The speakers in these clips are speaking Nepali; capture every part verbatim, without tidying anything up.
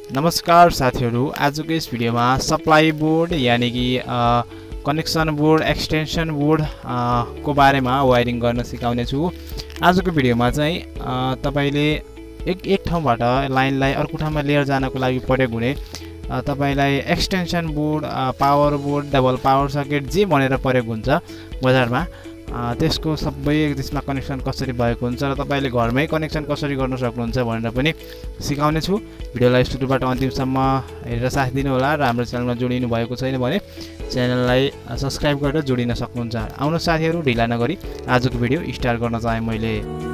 नमस्कार साथीहरु, आजको यस भिडियोमा सप्लाई बोर्ड यानी कि कनेक्सन बोर्ड एक्सटेन्सन बोर्ड को बारेमा वायरिङ गर्न सिकाउने छु। आजको भिडियोमा चाहिँ तपाईले एक एक ठाउँबाट लाइनलाई अर्को ठाउँमा लिएर जानको लागि प्रयोग हुने तपाईलाई extension board, power board, double power circuit जे भनेर प्रयोग हुन्छ बजारमा त्यसको सबै त्यसमा कनेक्सन कसरी भएको हुन्छ र तपाईले घरमै कनेक्सन कसरी गर्न सक्नुहुन्छ भनेर पनि सिकाउने छु। भिडियोलाई सुरुबाट अन्तिमसम्म हेरेर साथ दिनु होला र हाम्रो च्यानलमा जोडिनु भएको छैन भने च्यानललाई सब्स्क्राइब गरेर जोडिन सक्नुहुन्छ। आउनु साथीहरु, ढिला नगरी आजको भिडियो स्टार्ट गर्न चाहे मैले।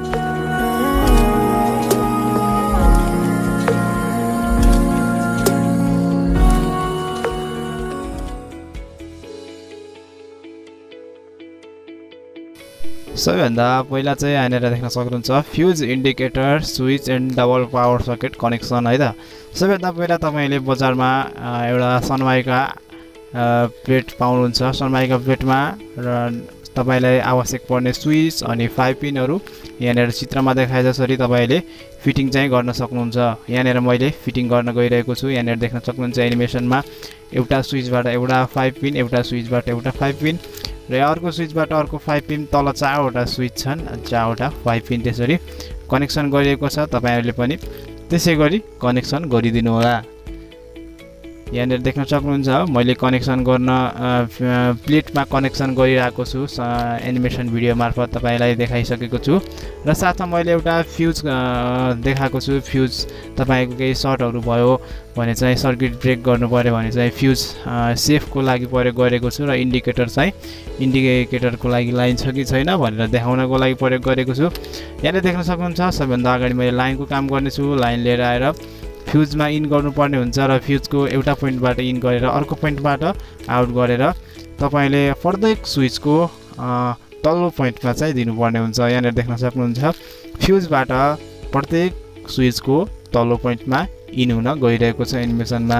सबैभन्दा पहिला चाहिँ यहाँनिर देख्न सक्नुहुन्छ fuse indicator switch and double power circuit connection है त। सबैभन्दा पहिला तपाईले बजारमा एउटा सनमाइका प्लेट पाउनुहुन्छ। सनमाइका प्लेटमा र तपाईलाई आवश्यक पर्ने स्विच अनि फाइभ पिनहरु यहाँनिर चित्रमा देखाए जसरी तपाईले फिटिङ चाहिँ गर्न सक्नुहुन्छ। यहाँनिर मैले फिटिङ गर्न गइरहेको छु। यहाँनिर देख्न सक्नुहुन्छ एनिमेसनमा एउटा स्विचबाट एउटा फाइभ पिन, एउटा स्विचबाट एउटा फाइभ पिन र अर्को स्विचबाट अर्को फाइभ पिन, तल चारवटा स्विच छन्, चारवटा फाइभ पिन त्यसरी कनेक्सन गरिएको छ। तपाईहरुले पनि त्यसै गरी कनेक्सन गरिदिनु होला। यहाँनिर देख्न सक्नुहुन्छ मैले कनेक्सन गर्न प्लेटमा कनेक्सन गरिरहेको छु। एनिमेसन भिडियो मार्फत तपाईलाई देखाइसकेको छु र साथमा मैले एउटा फ्यूज देखाएको छु। फ्यूज तपाईको केही सर्टहरु भयो भने चाहिँ सर्किट ब्रेक गर्नु पर्यो भने चाहिँ फ्यूज सेफको लागि प्रयोग गरेको छु र इन्डिकेटर चाहिँ इन्डिकेटरको लागि लाइन छ कि छैन भनेर देखाउनको लागि प्रयोग गरेको छु। यहाँले देख्न सक्नुहुन्छ सबैभन्दा अगाडि मैले लाइनको काम गर्ने छु। लाइन लिएर आएर फ्यूजमा इन गर्नुपर्ने हुन्छ र फ्यूजको एउटा पोइन्टबाट इन गरेर अर्को पोइन्टबाट आउट गरेर तपाईले प्रत्येक स्विचको तल्लो पोइन्टमा चाहिँ दिनुपर्ने हुन्छ। यहाँनिर देख्न सक्नुहुन्छ फ्यूजबाट प्रत्येक स्विचको तल्लो पोइन्टमा इन हुन गइरहेको छ। एनिमेसनमा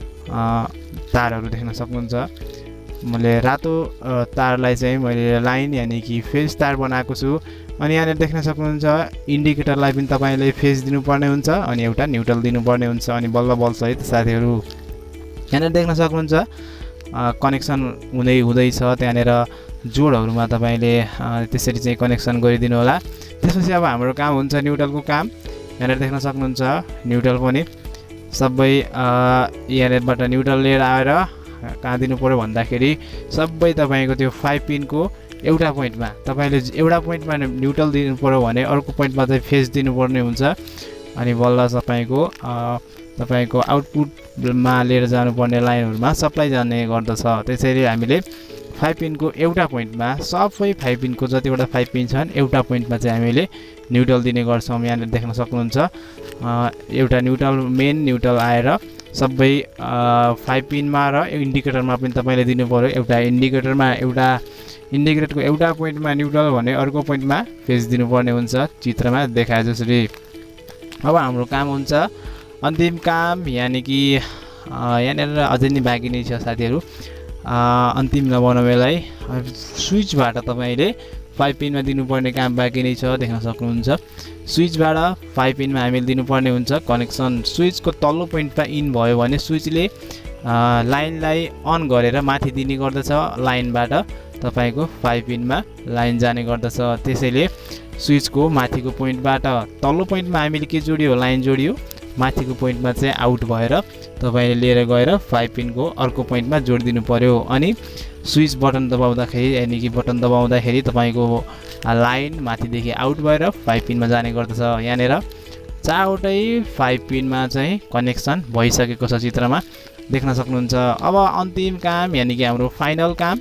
तारहरू देख्न सक्नुहुन्छ। मैले रातो तारलाई चाहिँ मैले लाइन यानी कि फेज तार बनाएको छु। अनि यहाँनिर देख्न सक्नुहुन्छ इन्डिकेटरलाई पनि तपाईले फेज दिनुपर्ने हुन्छ अनि एउटा न्युट्रल दिनुपर्ने हुन्छ अनि बल्ल बल्ल सहित साथीहरु यहाँनिर देख्न सक्नुहुन्छ कनेक्सन हुँदै हुँदैछ। त्यहाँनिर जोडहरुमा तपाईले त्यसरी चाहिँ कनेक्सन गरिदिनु होला। त्यसपछि अब हाम्रो काम हुन्छ न्युट्रलको काम। यहाँनिर देख्न सक्नुहुन्छ न्युट्रल पनि सबै यहाँनिरबाट न्युट्रल लिएर आएर कहाँ दिनु पर्यो भन्दाखेरि सबै तपाईको त्यो फाइभ पिनको एउटा पोइन्टमा तपाईले एउटा पोइन्टमा न्युट्रल दिनु पर्यो भने अर्को पोइन्टमा चाहिँ फेज दिनुपर्ने हुन्छ अनि बल्ल तपाईको तपाईको आउटपुटमा लिएर जानुपर्ने लाइनहरुमा सप्लाई जाने गर्दछ। त्यसैले हामीले फाइभ पिनको एउटा पोइन्टमा सबै फाइभ पिनको जतिवटा फाइभ पिन छन् एउटा पोइन्टमा चाहिँ हामीले न्युट्रल दिने गर्छौं। यहाँनिर देख्न सक्नुहुन्छ एउटा न्युट्रल मेन न्युट्रल आएर सबै फाइभ पिनमा र इन्डिकेटरमा पनि तपाईले दिनु पर्यो। एउटा इन्डिकेटरमा एउटा इन्डिकेटरको एउटा पोइन्टमा न्युट्रल भने अर्को पोइन्टमा फेज दिनुपर्ने हुन्छ चित्रमा देखाए जसरी। अब हाम्रो काम हुन्छ अन्तिम काम यानी कि यहाँनिर अझै नै बाँकी नै छ साथीहरु। अन्तिम नबनाउनलाई स्विचबाट तपाईले फाइभ पिनमा दिनुपर्ने काम बाँकी नै छ। देख्न सक्नुहुन्छ स्विचबाट फाइभ पिनमा हामीले दिनुपर्ने हुन्छ कनेक्सन। स्विचको तल्लो पोइन्टमा इन भयो भने स्विचले लाइनलाई अन गरेर माथि दिने गर्दछ। लाइनबाट तपाईको फाइभ पिनमा लाइन जाने गर्दछ। त्यसैले स्विचको माथिको पोइन्टबाट तल्लो पोइन्टमा हामीले के जोडियो, लाइन जोडियो, माथिको पोइन्टमा चाहिँ आउट भएर तपाईले लिएर गएर फाइभ पिनको अर्को पोइन्टमा जोडिदिनु पर्यो। अनि स्विच बटन दबाउँदाखेरि यानी कि बटन दबाउँदाखेरि तपाईको लाइन माथिदेखि आउट भएर फाइभ पिनमा जाने गर्दछ। यहाँनिर चारवटै फाइभ पिनमा चाहिँ कनेक्सन भइसकेको छ चित्रमा देख्न सक्नुहुन्छ। अब अन्तिम काम यानी कि हाम्रो फाइनल काम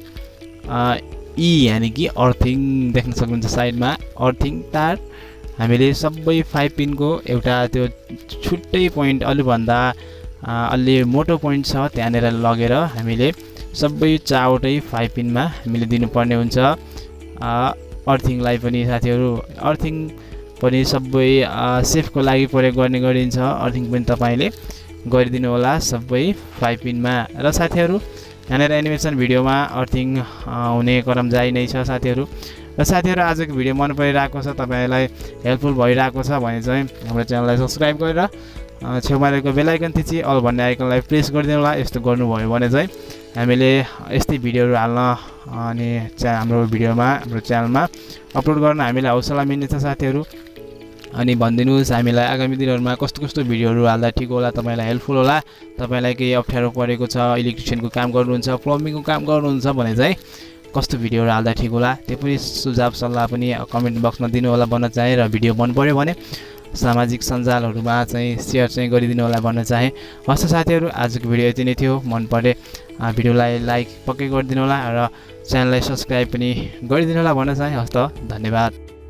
ई यानी कि अर्थिङ देख्न सक्नुहुन्छ साइडमा अर्थिङ तार हामीले सबै फाइभ पिनको एउटा त्यो छुट्टै पोइन्ट अलि भन्दा अलि मोटो पोइन्ट छ त्यहाँनिर लगेर हामीले सबै चारवटै फाइभ पिनमा हामीले दिनुपर्ने हुन्छ। अर्थिङलाई पनि साथीहरु अर्थिङ पनि सबै सेफको लागि प्रयोग गर्ने गरिन्छ। अर्थिङ पनि तपाईले गरिदिनु होला सबै फाइभ पिनमा। र साथीहरु यहाँनिर एनिमेसन भिडियोमा अर्थिङ हुने क्रम जारी नै छ साथीहरु। र साथीहरु आजको भिडियो मन परिरहेको छ, तपाईलाई हेल्पफुल भइरहेको छ भने चाहिँ हाम्रो च्यानललाई सब्स्क्राइब गरेर छेउमा रहेको बेल आइकन थिची अल भन्ने आइकनलाई प्रेस गरिदिनु होला। यस्तो गर्नुभयो भने चाहिँ हामीले यस्तै भिडियोहरू हाल्न अनि च्या हाम्रो भिडियोमा हाम्रो च्यानलमा अपलोड गर्न हामीलाई हौसला मिल्नेछ साथीहरू। अनि भनिदिनुहोस् हामीलाई आगामी दिनहरूमा कस्तो कस्तो भिडियोहरू हाल्दा ठिक होला, तपाईँलाई हेल्पफुल होला, तपाईँलाई केही अप्ठ्यारो परेको छ, इलेक्ट्रिसियनको काम गर्नुहुन्छ, प्लम्बिङको काम गर्नुहुन्छ भने चाहिँ कस्तो भिडियोहरू हाल्दा ठिक होला त्यो पनि सुझाव सल्लाह पनि कमेन्ट बक्समा दिनु होला भन्न चाहे। र भिडियो मन पर्यो भने सामाजिक सञ्जालहरूमा चाहिँ सेयर चाहिँ गरिदिनु होला भन्न चाहे। हस् साथीहरू, आजको भिडियो यति नै थियो। मन परे भिडियोलाई लाइक पक्कै गरिदिनु होला र च्यानललाई सब्सक्राइब पनि गरिदिनु होला भन्न चाहे। हस् त, धन्यवाद।